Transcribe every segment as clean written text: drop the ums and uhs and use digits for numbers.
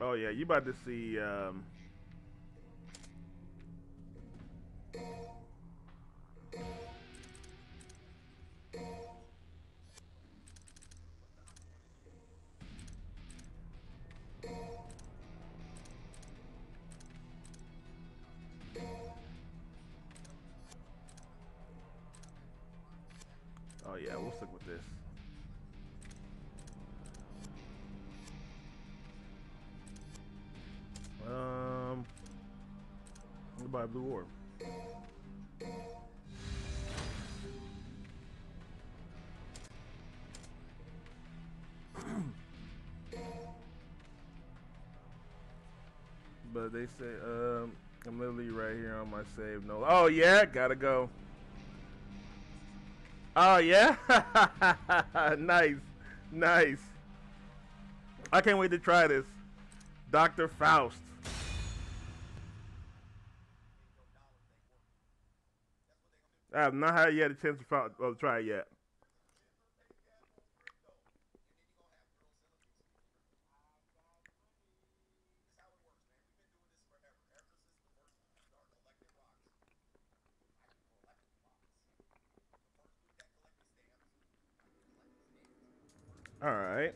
Oh yeah, you about to see. Oh yeah, we'll stick with this. Goodbye, Blue Orb. But they say, I'm literally right here on my save. No, oh yeah, gotta go. Oh yeah, nice, nice. I can't wait to try this, Dr. Faust. I have not had yet a chance to try it yet. All right.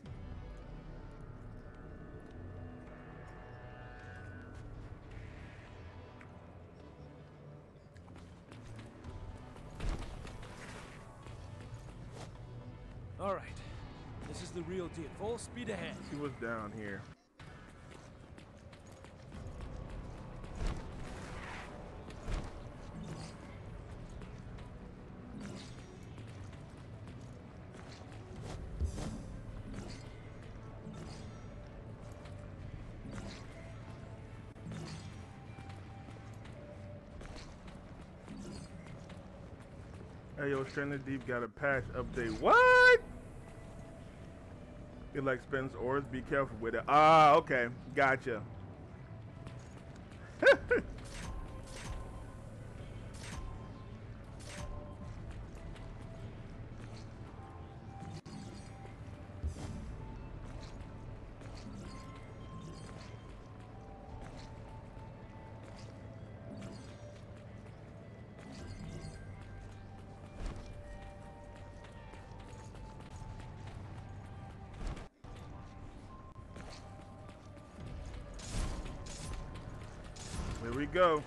All right. This is the real deal. Full speed ahead. Let's see what's down here. Hey yo, Stranded Deep got a patch update. What? It like spends ores. Be careful with it. Ah, okay, gotcha. Here we go.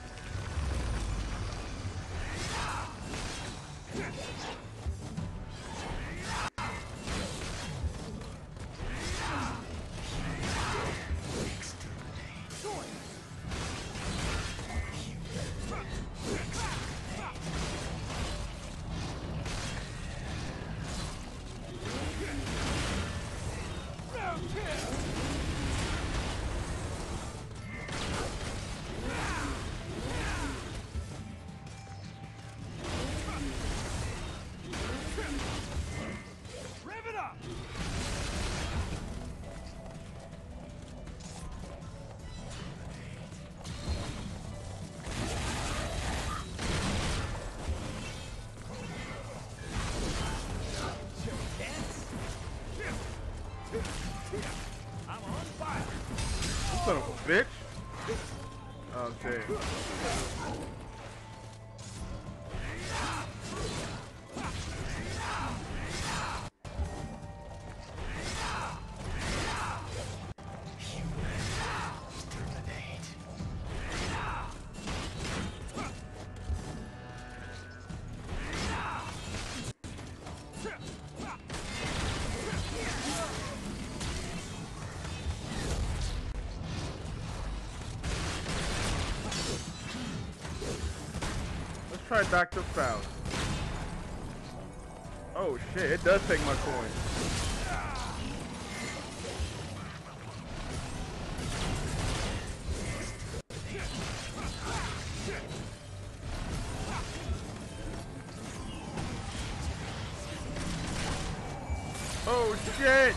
Son of a bitch. Okay. Try Dr. Faust. Oh shit, it does take my coin. Oh shit!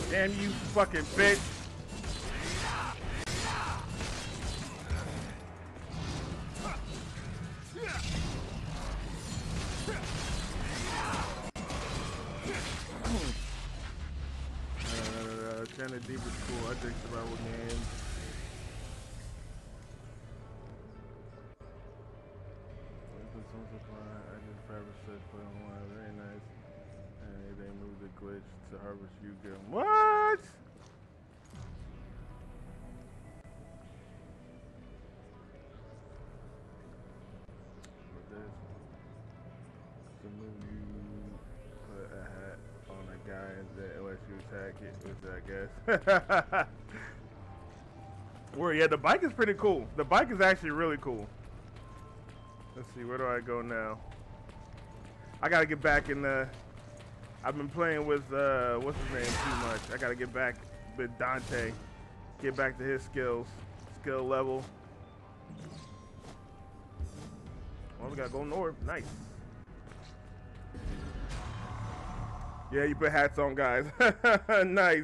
Damn you fucking bitch. Channel deep is cool. I think about what games. I just fabric set put on one. Very nice. And they moved the glitch to harvest you get what? But this to move you put a hat on a guy that lets you attack it with, I guess. Where yeah, the bike is pretty cool. The bike is actually really cool. Let's see, where do I go now? I gotta get back in the. I've been playing with what's his name too much. I gotta get back with Dante. Get back to his skill level. Well, we gotta go north. Nice. Yeah, you put hats on, guys. Nice.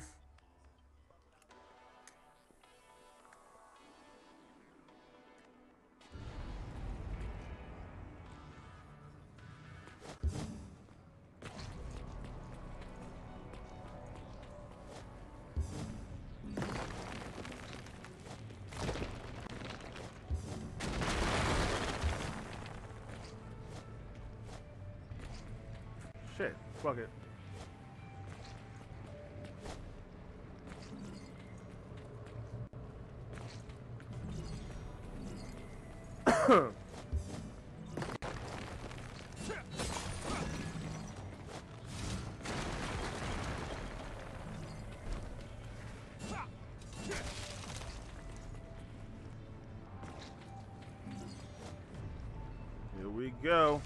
Shit, fuck it. Here we go.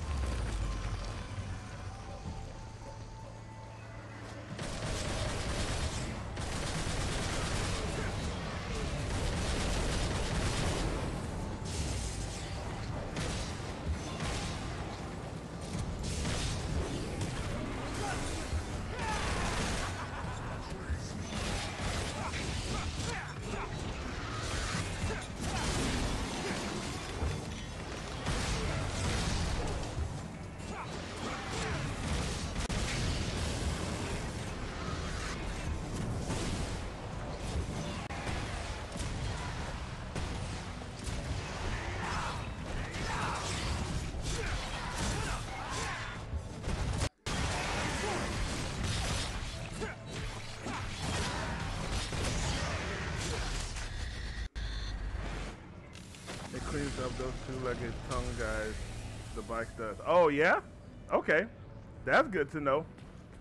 It cleans up those two-legged tongue guys. The bike does. Oh yeah? Okay. That's good to know.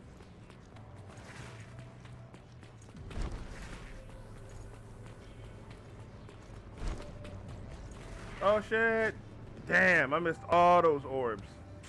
Oh shit. Damn, I missed all those orbs.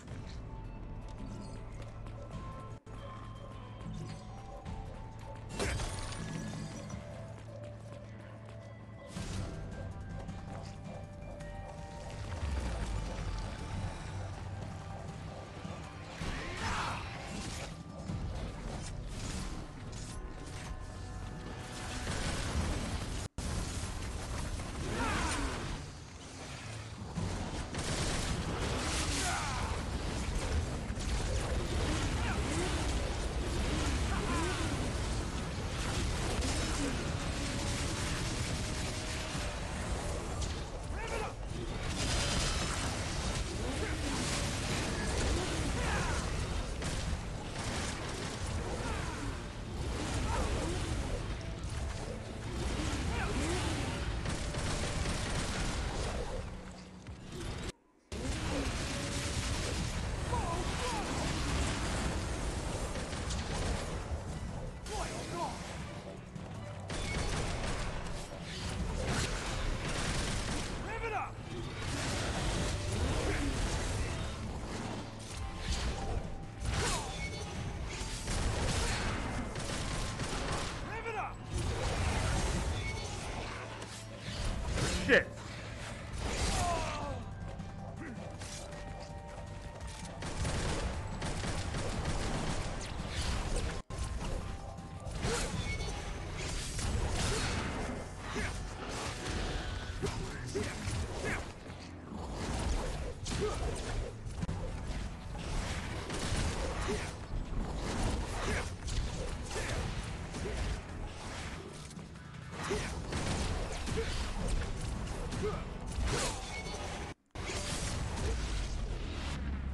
Shit.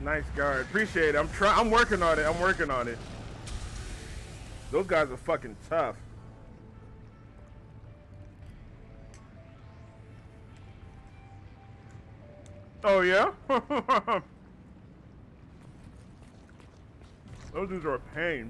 Nice guard. Appreciate it. I'm working on it. I'm working on it. Those guys are fucking tough. Oh yeah? Those dudes are a pain.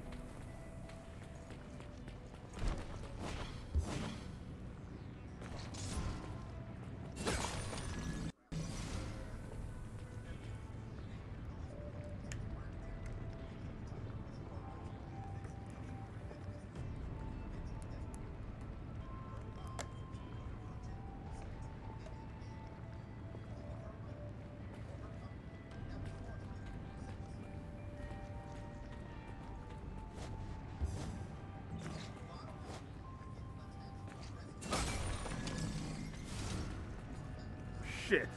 Shit.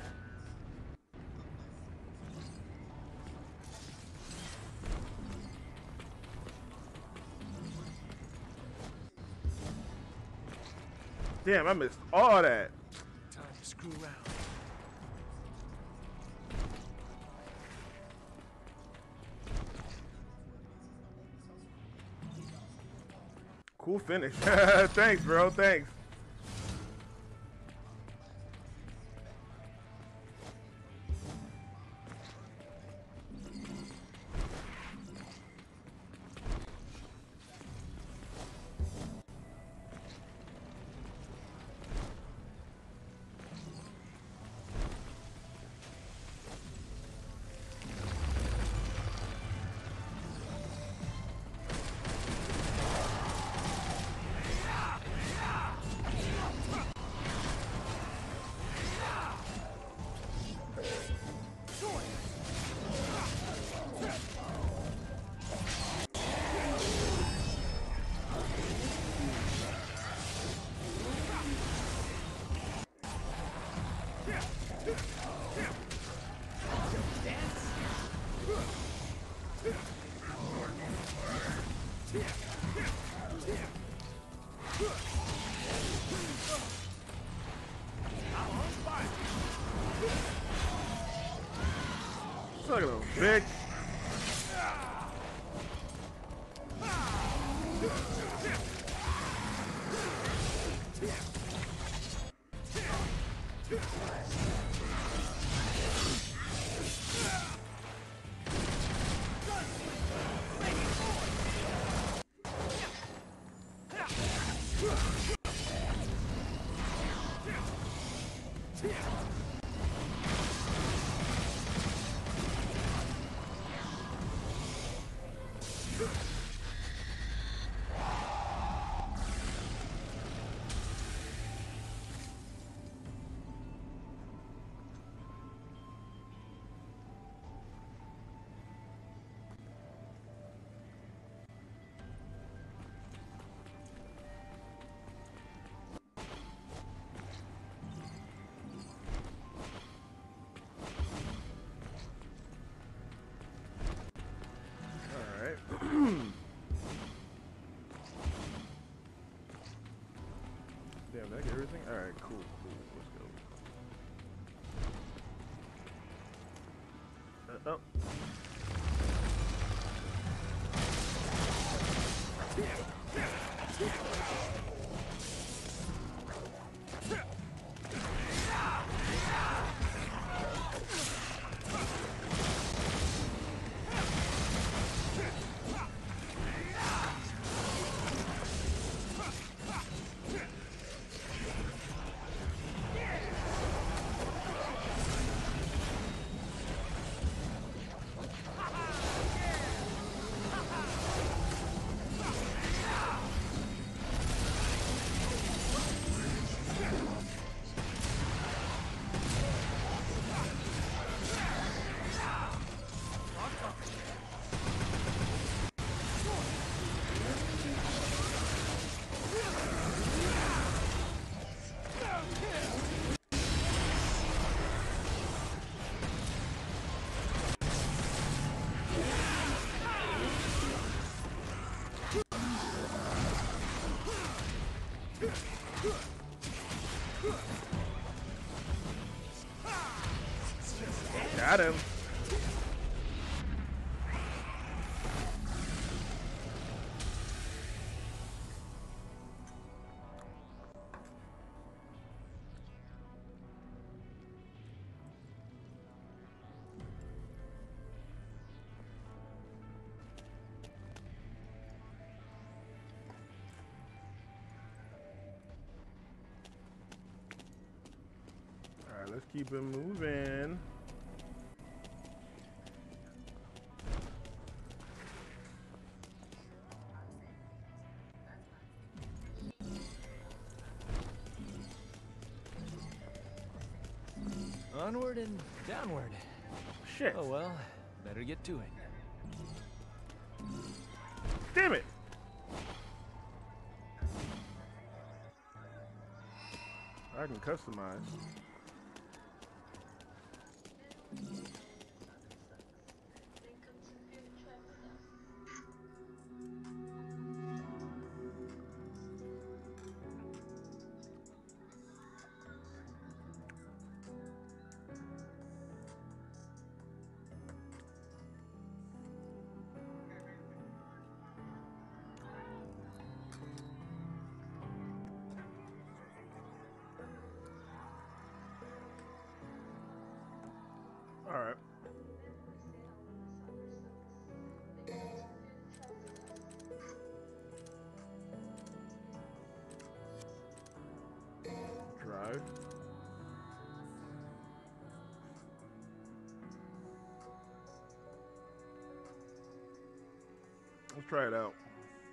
Damn, I missed all that. Time to screw around. Cool finish. Thanks, bro. Thanks. Look at him, bitch. Damn, did I get everything? Alright, cool, cool. Let's go. Oh. Got him. Let's keep it moving. Onward and downward. Shit. Oh well, better get to it. Damn it. I can customize. All right. Drive. Let's try it out.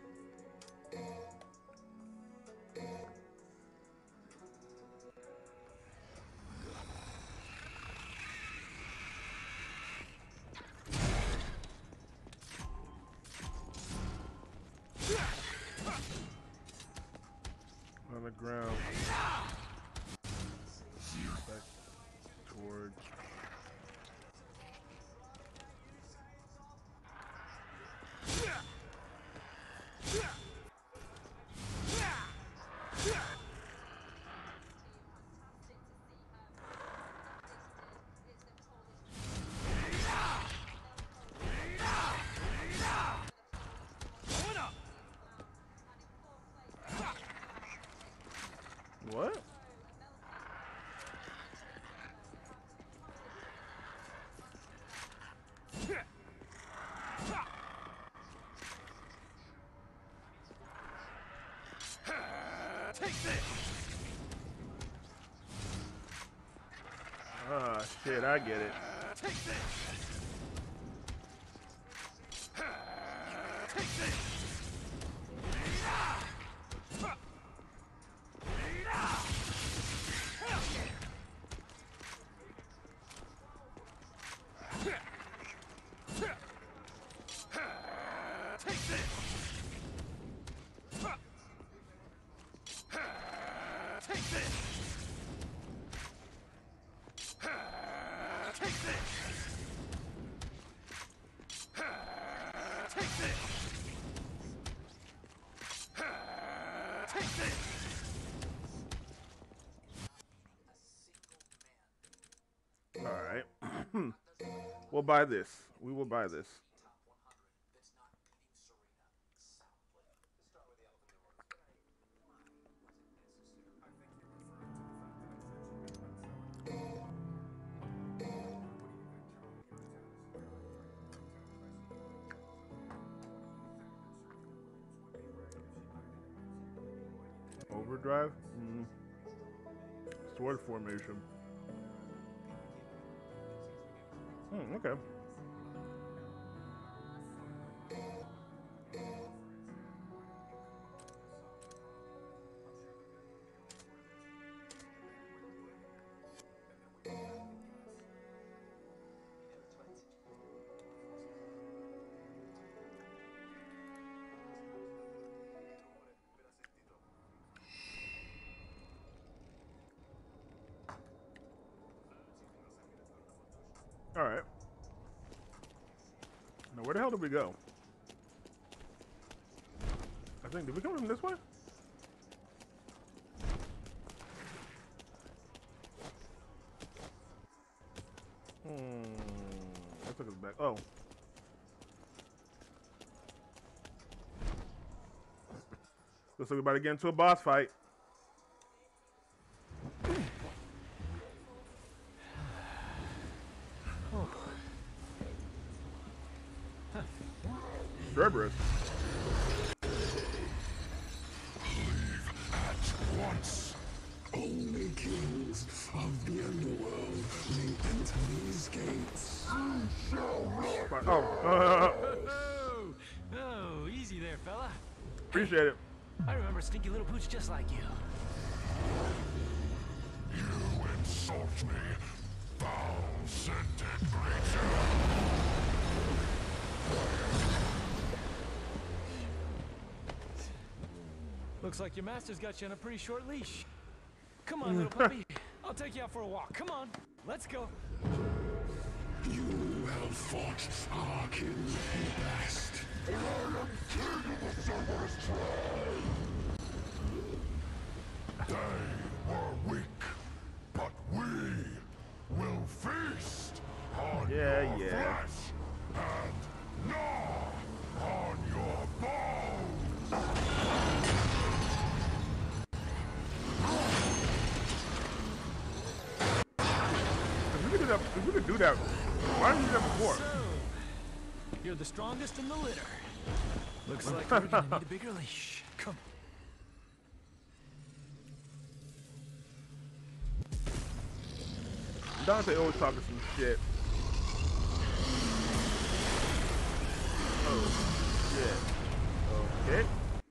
On the ground. Back towards. What? Take this! Ah, shit, I get it. Take this! Take this! All right. We'll buy this. We will buy this. Overdrive? Sword formation. Okay. All right. Now, where the hell did we go? I think, did we come from this way? That took us back. Oh. Looks like we're about to get into a boss fight. Cerberus. Leave at once. Only kings of the underworld these gates. Oh, easy there, fella. Appreciate it. I remember a stinky little pooch just like you. You insult me, foul-scented creature. Looks like your master's got you on a pretty short leash. Come on, little puppy. I'll take you out for a walk. Come on, let's go. You well fought, Arkin best. I am king of the Cerberus tribe. They were weak, but we will feast on your flesh and gnaw on your bones. If we could do that, why didn't we do that before? So, you're the strongest in the litter. Looks like we're gonna need a bigger leash. Come. Dante always talking some shit. Oh, shit. Okay.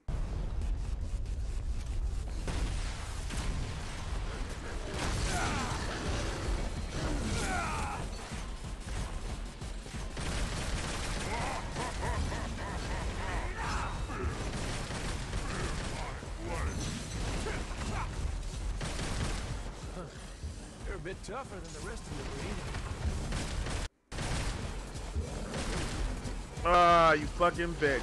You're a bit tougher than the rest of the breed. Ah, you fucking bitch.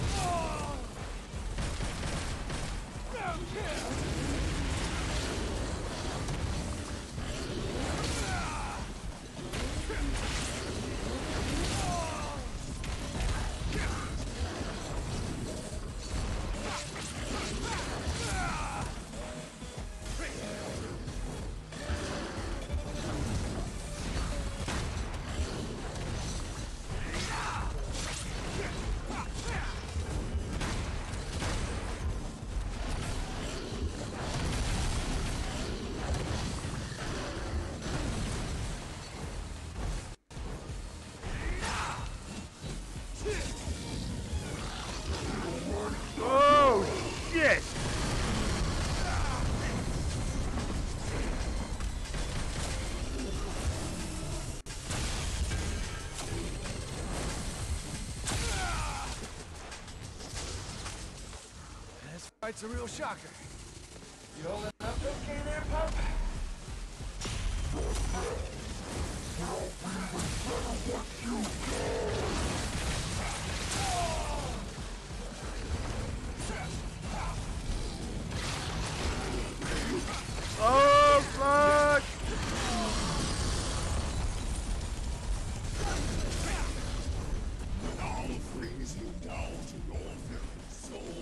Oh, shit! This fight's a real shocker. You holding up okay there, pup? Oh, fuck! I'll freeze you down to your very soul.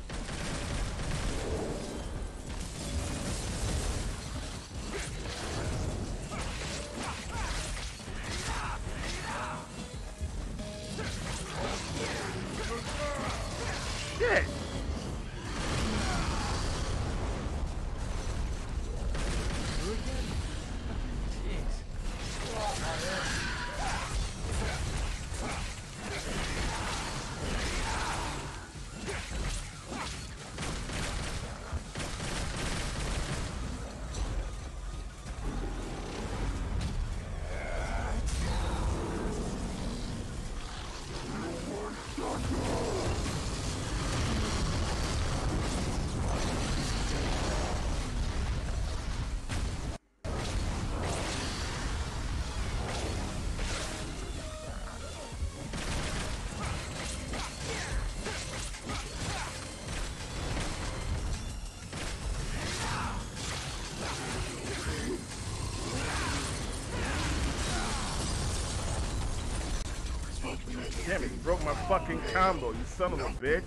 Shit! Damn it, you broke my fucking combo, you son of a bitch.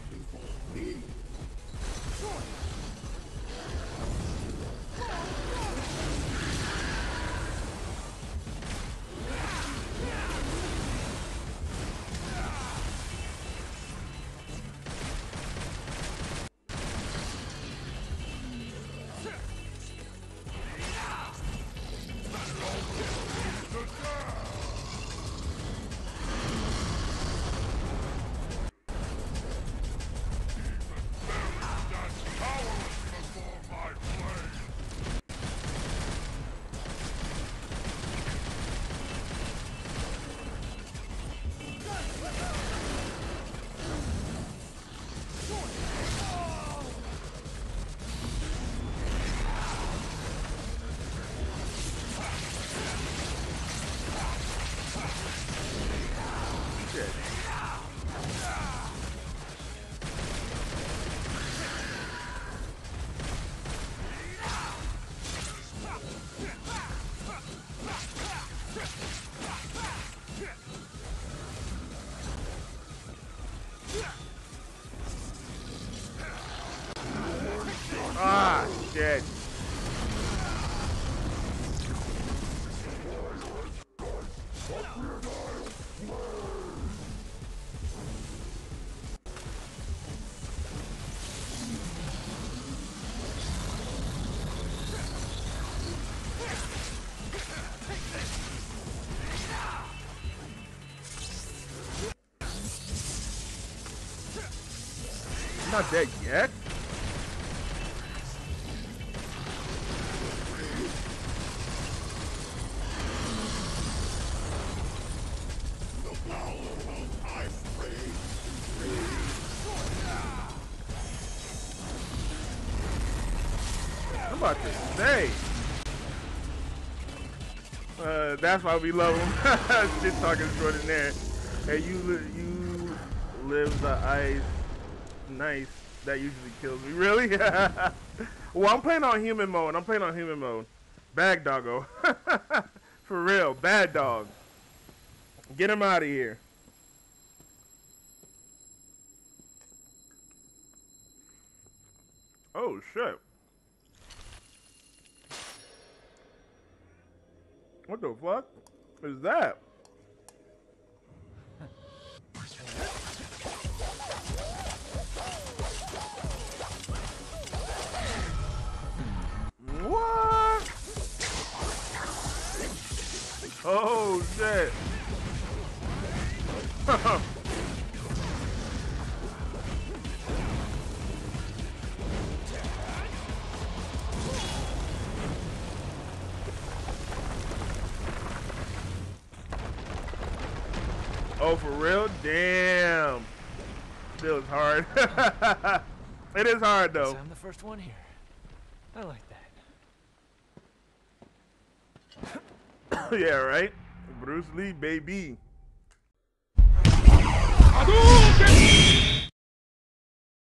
Ah, shit. Not dead yet. I'm about to say. That's why we love him. Shit talking extraordinaire. Hey, you live the ice. Nice. That usually kills me. Really? Well, I'm playing on human mode. Bad doggo. For real. Bad dog. Get him out of here. Oh, shit. What the fuck is that? What? Oh, shit. Oh, for real? Damn. Still is hard. It is hard, though. I'm the first one here. I like that. Yeah, right? Bruce Lee, baby. Hadouken!